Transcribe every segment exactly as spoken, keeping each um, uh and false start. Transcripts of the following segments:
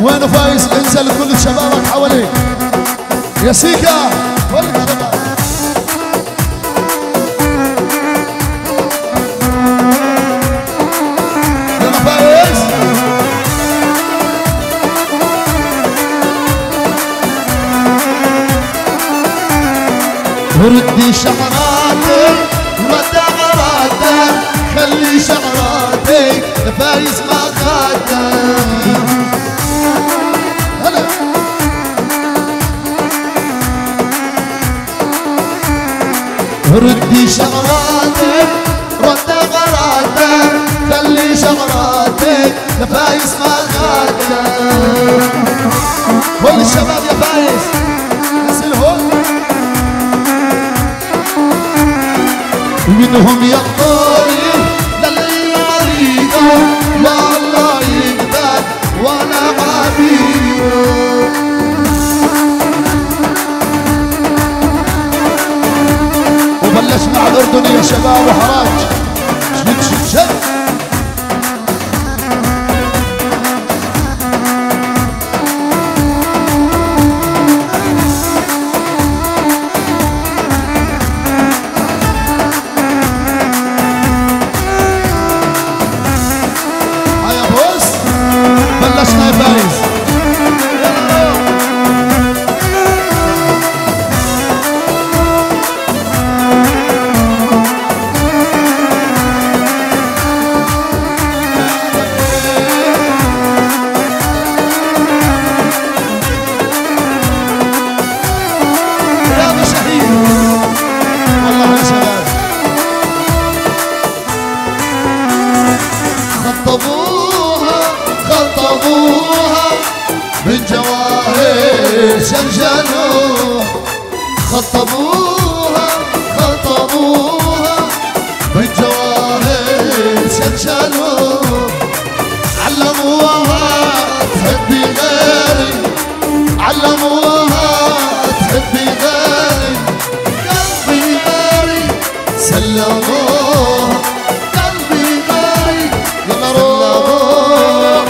وين فايز؟ انزل كل شبابك حواليك يا سيكا كل شباب. يلا فايز وردي شعراتك ورد غراتك خلي شعراتك لفايز ما خاتك. هلا ردي شعراتك رد غراتك خلي شعراتك لفايز ما خاتك. كل الشباب يا فايز نزلهم منهم يقطوني للي مريضه والله يقدر وانا عبيده. وبلش مع الاردني يا شباب وحراج شد شد شد. بلشنا يا فايز رياض شهيد والله يا شباب خطبوها خطبوها بالجواهر شنشنوها خطبوها خطبوها بالجواهر شنشنوها علموها تحبي غيري علموها تحبي غيري قلبي غيري سلموها قلبي غيري يلا روح.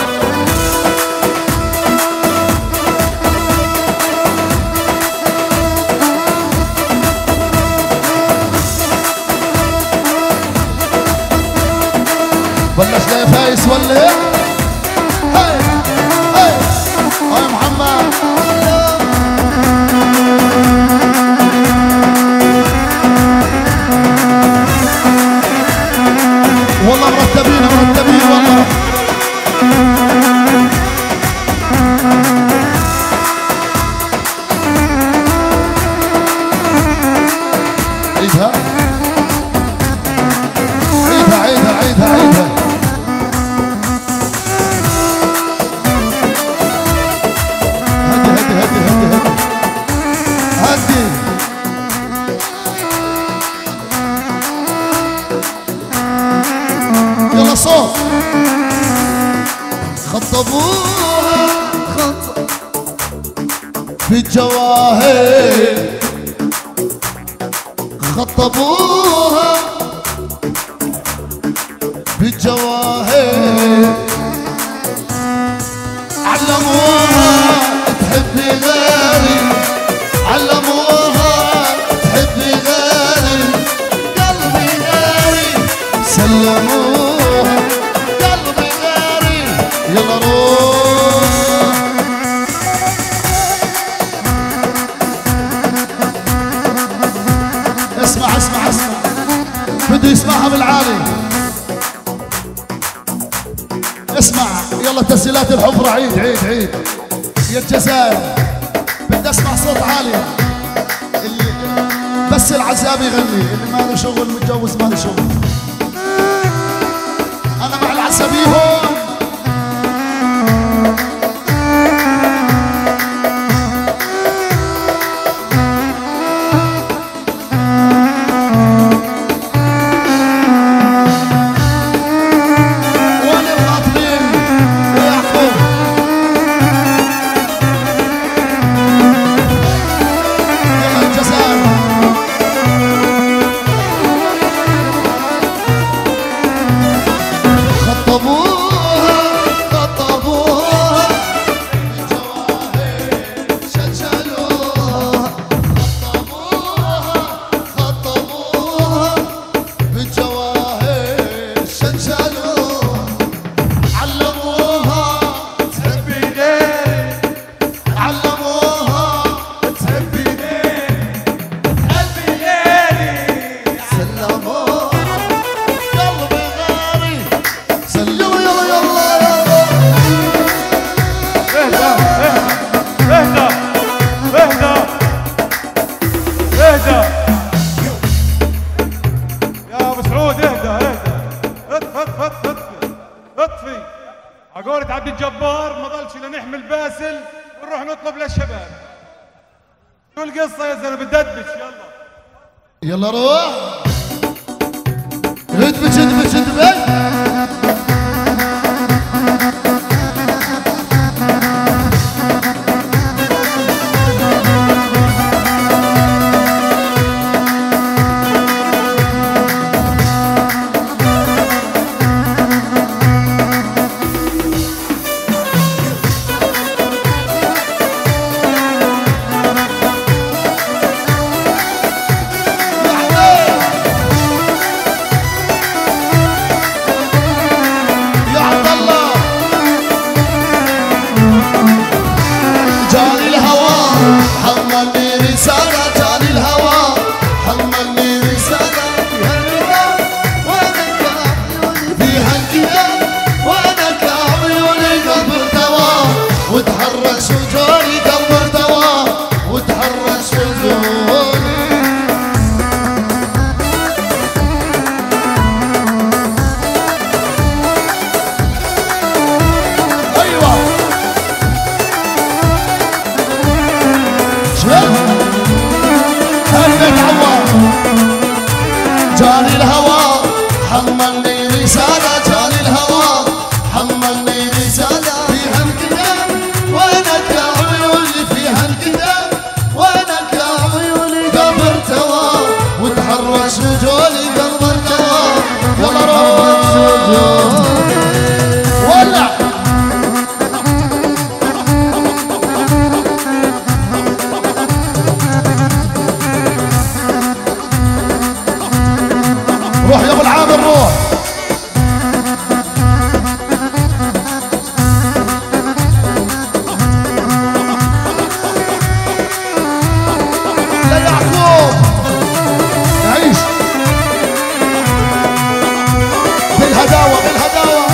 بلشنا يا فايز ولا هاي هاي هاي محمد والله مرتبين مرتبين والله. عيدها عيدها عيدها عيدها عيدها هدي هدي هدي هدي هدي يلا صوت. خطبوها خط بالجواهر خطبوها بالجواهر علموها تحبي غيري علموها تحبي غيري قلبي غيري سلموها قلبي غيري يلا روح. اسمع اسمع اسمع بده يسمعها بالعالي. اسمع يلا تسجيلات الحفرة عيد عيد عيد يا الجزائر بدي اسمع صوت عالي اللي بس العزاب يغني اللي ما له شغل متجوز ما له شغل. انا مع العزابي هون خطبوها لطفي عقولة عبد الجبار ما ضلش الا نحمل باسل ونروح نطلب للشباب. شو القصة يا زلمة بتدبش؟ يلا يلا روح ادبش ادبش ادبش. جاني الهوى حملني رسالة، جاني الهوى حملني رسالة في هالكتاب وينك يا عيوني، في هالكتاب وينك يا عيوني قبر توا وتحرش رجولي قبر توا. يلا روح ولع روح يا ابو العامر روح. يا يعقوب نعيش بالهداوة بالهداوة.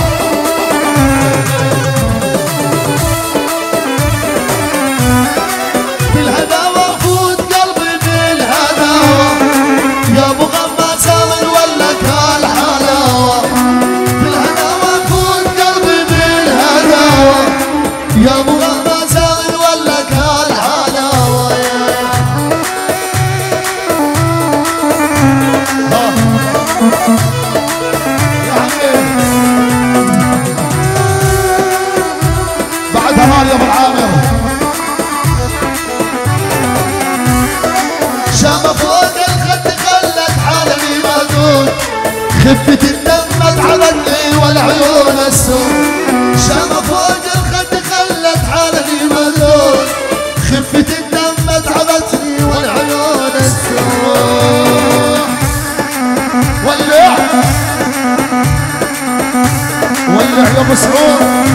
بالهداوة فوت قلبي بالهداوة يا ابو غماس ولك هالحلاوة. بالهداوة فوت قلبي بالهداوة يا ابو غماس ولك هالحلاوة. يا عمي بعدها مال يا ابو العامر. شامة فوق الخد خلت عالمي مهدود، خفة الدم اتعبتني والعيون السود. شامة فوق الخد خلت عالمي مهدود، خفة الدم اتعبتني والعيون السود. ولع ولع يا ابو سعود.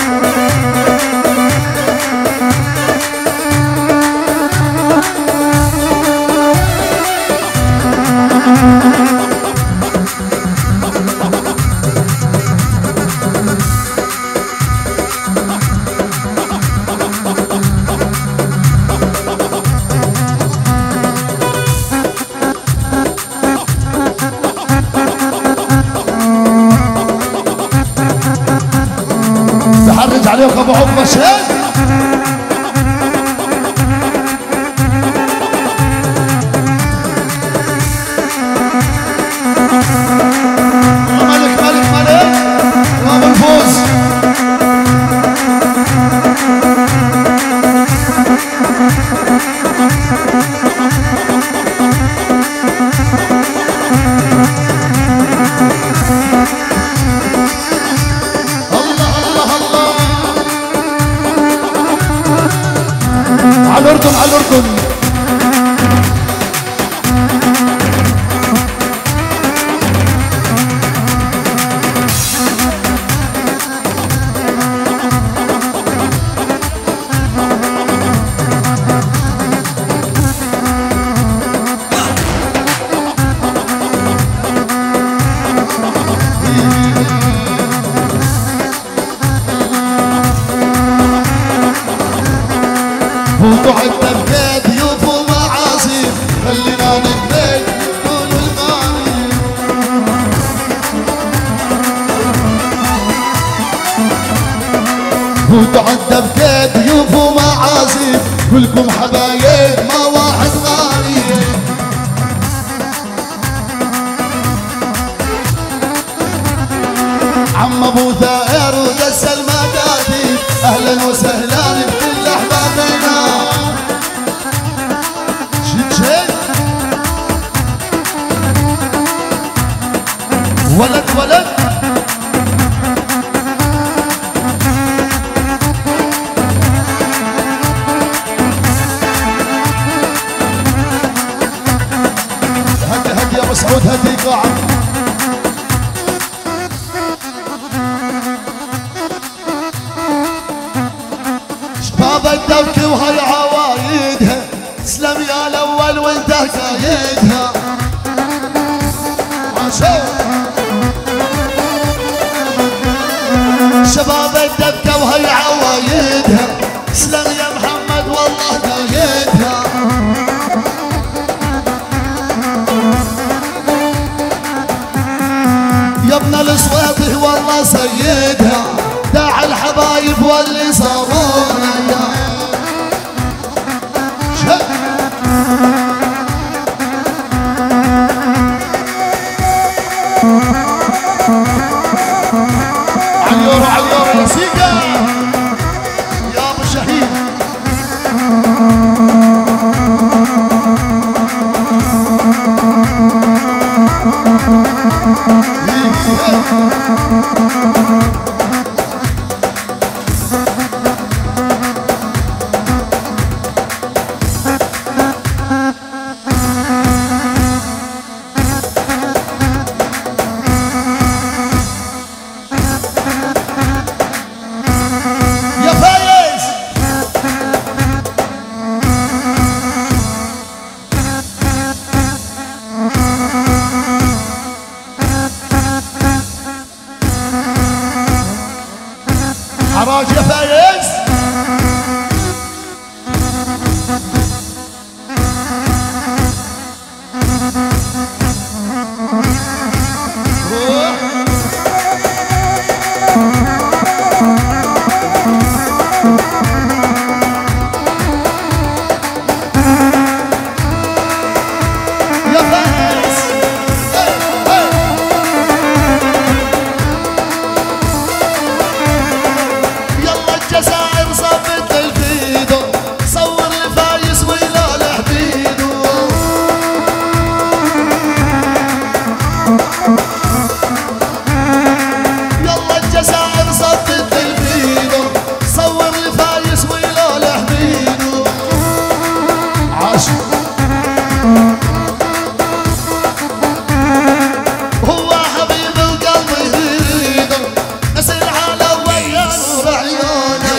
بحرج عليك ابو عقبه شيخ. ملك ملك ملك ابو الفوز. على الأردن على الأردن. موضوع التبكات وتعدى بكيت ضيوف ومعازيم، كلكم حبايب ما واحد غالي. عم ابو ثائر ودس المدادي، اهلا وسهلا بكل احبابنا. شد شد ولد ولد هدي هدي يا ابو سعود هدي قاعد. شباب الدوكي وهي عوايدها، تسلم يا الاول وانت قايدها. شباب الدبكة وهي عوايدها، تسلم يا محمد والله قايدها. يا ابن الصويطي والله سيدها، داع الحبايب واللي صارونا يا عاليورو عاليورو يا سيكا يا ابو شهيد. حراج يا فايز. يا فايز الجزائر صفت الفيدو، صور الفايز ويلا لحبيدو. يلا الجزائر صفت الفيدو، صور الفايز ويلا لحبيدو. عاشق هو حبيب القلب يريده، نسير على ويا نور عيونه.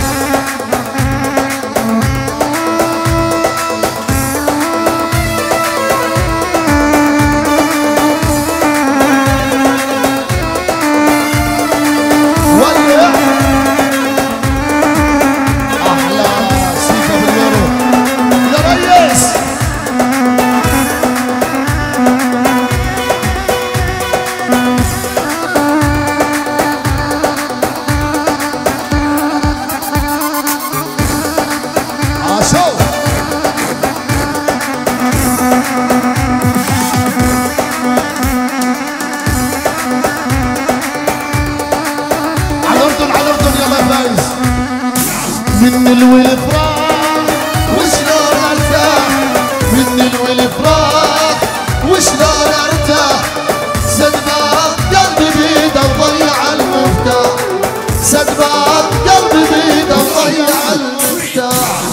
من الولفراح وشلون ارتاح، من الولفراح وشلون ارتاح. سدبان قلبي بيده وضيع المفتاح، سدبان قلبي بيده وضيع المفتاح.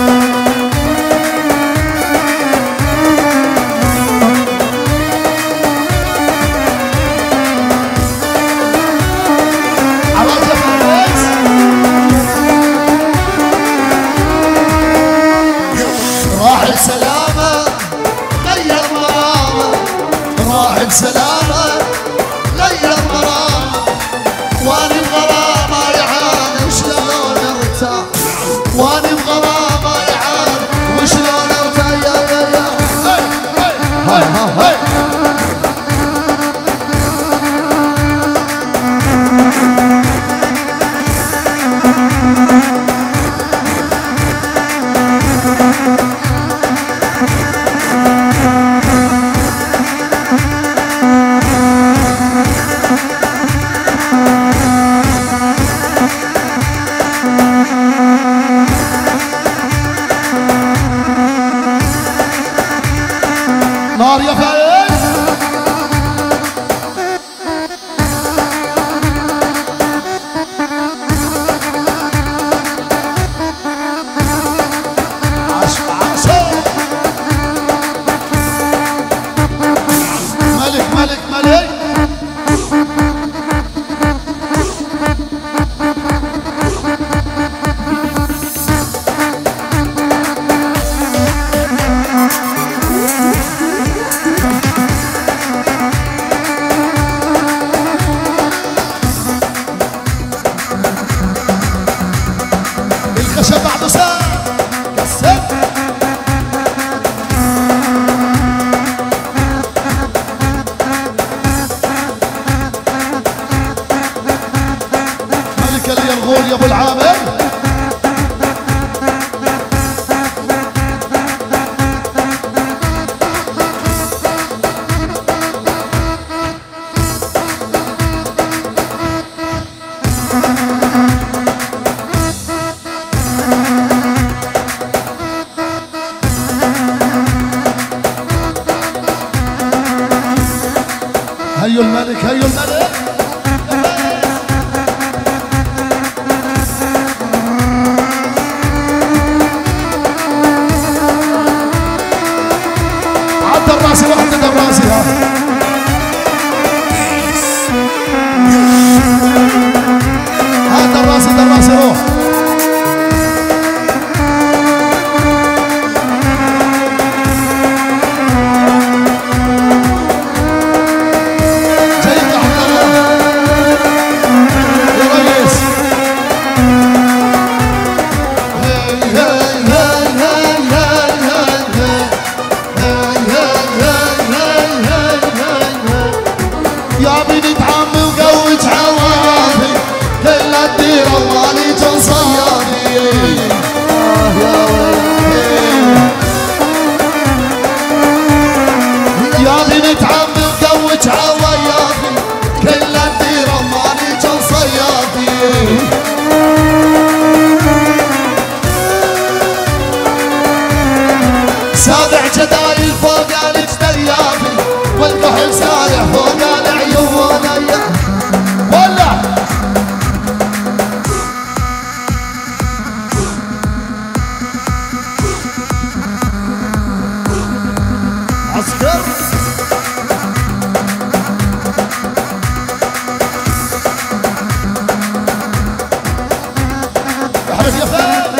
راح بسلامة غير مرامة، راح بسلامة غير مرامة. واني بغرامة يعاني وشلون ارتاح، واني بغرامة يعاني وشلون ارتاح. يا يا يا هاي هاي هاي هاي لك اليرغول يا ابو العامر. هيو الملك هيو الملك. عد الراسي واحد الراسي ها. هات الراسي الراسي روح. سابع جدايل فوق الجديافي والكحل سارح فوق العيون ولا عسكر احرق يا فهد.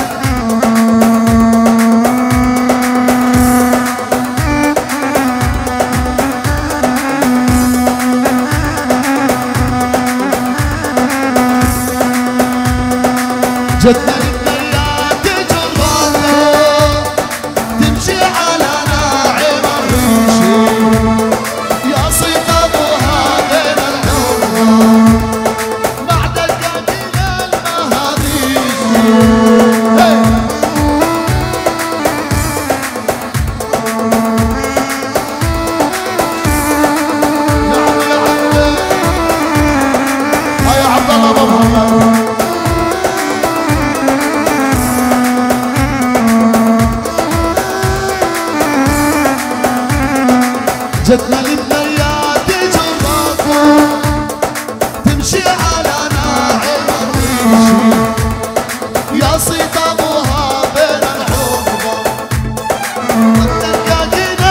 جدنا البلاد جرانا تمشي على ناعم الريشي يا صيت ابوها بين الحوض بعد القتيل المهاديشي. يا عبد الله ابو محمد جدنا للبلاد جراكم تمشي على ناعم الريشي يا صيت ابوها بين الحوض والتكاكين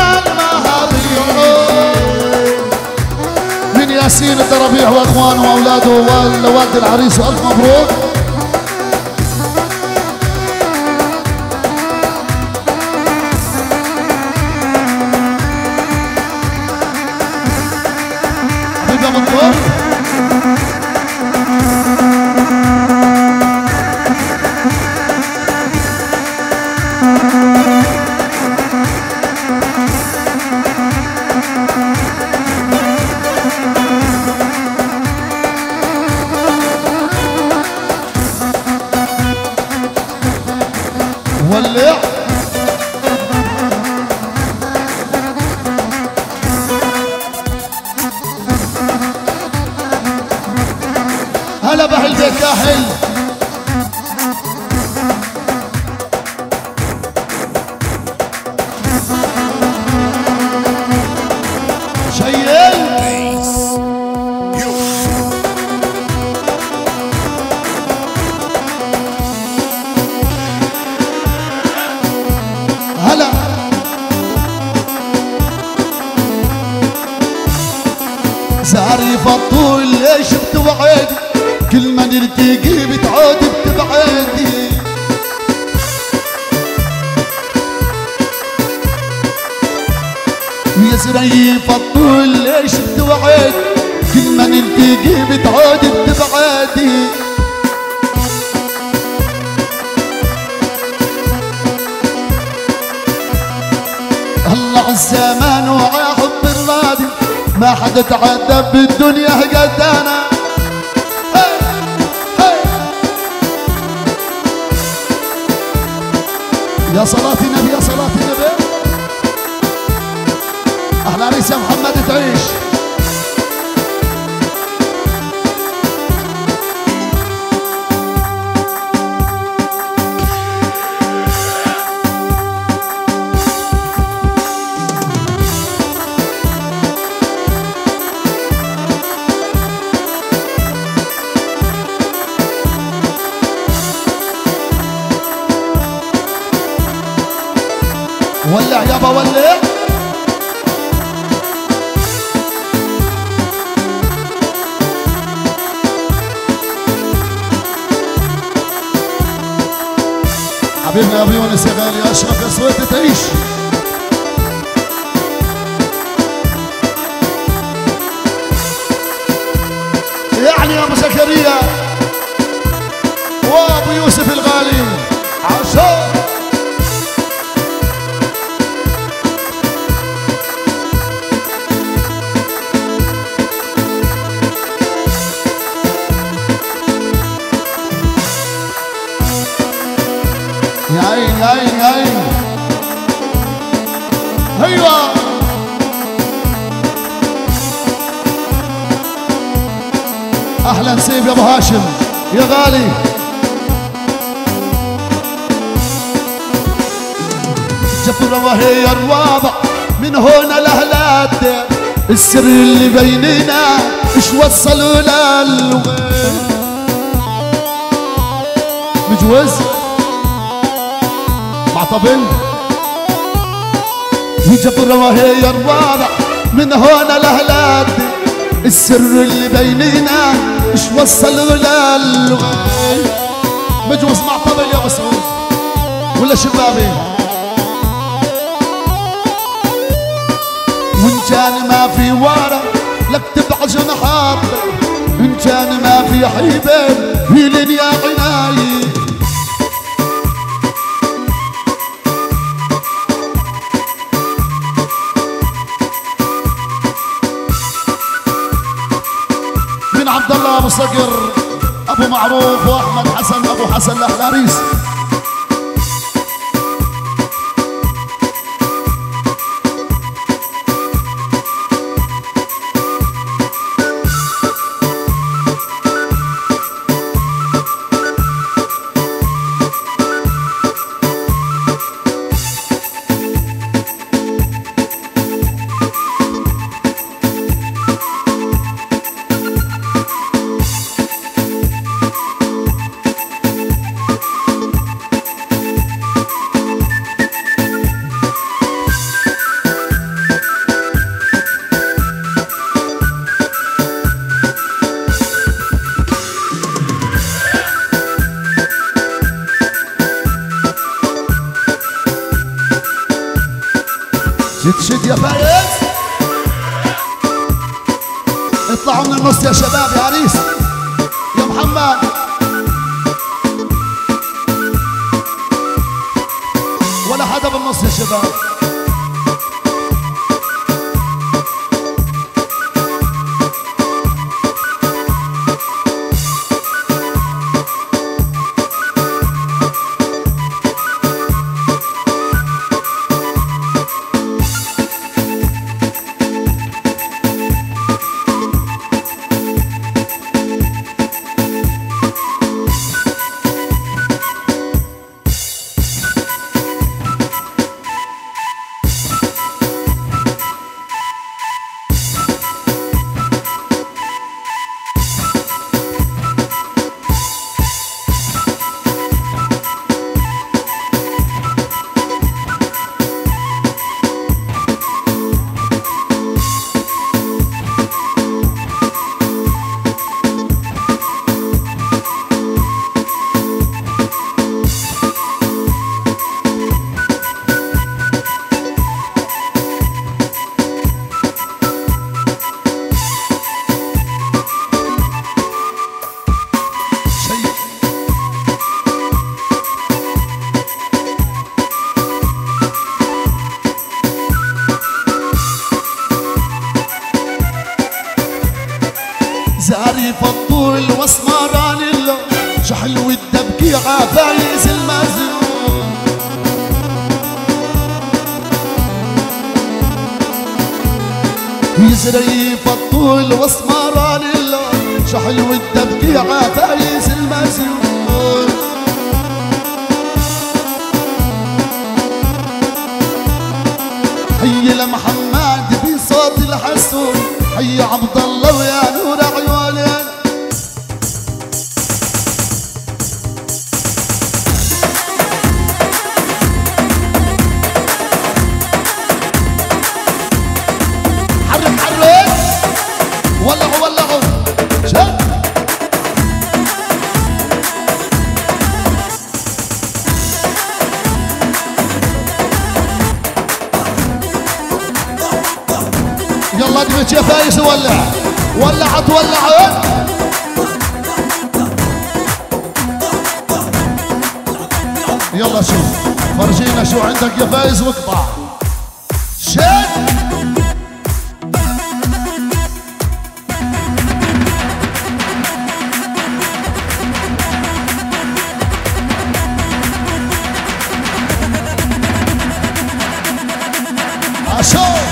المهابيل. من ياسين الدربيع واخوانه واولاده وولاد العريس والف مبروك. ولع هلا بحل بيت كاحل. شيل هلا زاري فطول ليش بتوعد كل ما نلتقي بتعود بتبعدي. يا زري فطول ليش بتوعد كل ما نلتقي بتعود بتبعدي. الله عالزمان وعاحب الرادي ما حدا تعدى بالدنيا قد انا. هي هي يا صلاة النبي يا صلاة النبي. أحلى عريس يا محمد تعيش. ولع يابا ولع. حبيبنا يا ابو يونس يا غالي اشرف يا سويتي تعيش. يعني يا ابو زكريا وابو يوسف الغالي عشان يا عين يا عين يا عين. ايوه اهلا نسيب يا ابو هاشم يا غالي. جبر وهي الرابع من هنا لاهلاد السر اللي بيننا ايش وصلوا للغير مجوز مع طبل يجبر وهي الرابع من هنا لاهلاد السر اللي بيننا ايش وصلوا للغاية مجوز مع طبل يا مسعود ولا شبابي. وان كان ما في ورا لك تبع جنحات ان كان ما في حبيب هيلين يا عناي. عبد الله ابو صقر ابو معروف واحمد حسن ابو حسن الاحلاريس. شد شد يا فايز اطلعوا من النص يا شباب يا عريس يا محمد. ولا حدا بالنص يا شباب. زاري فضول واسمراني اللون شحل والدبكي عفايز المزون سريف الطول واسمران اللون شحل والدبكي عفايس المسيون. حي لمحمد بصوت الحسون حي عبد الله ويا نور عيوننا. حرك حرك ولعوا ولعوا شد يلا ادمج يا فايز ولع ولعت ولعت. يلا شوف فرجينا شو عندك يا فايز واقطع شد. اشوف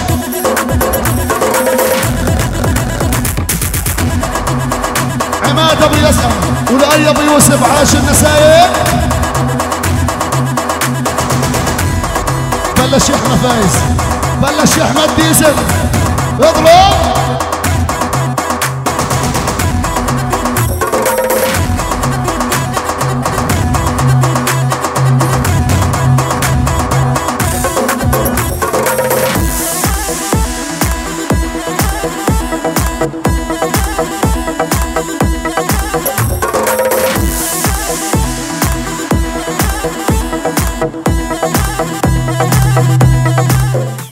عماد ابو يسر ولؤي ابو يوسف عاش النسايب. بلش يا احمد فايز بلش يا احمد ديزل اضرب.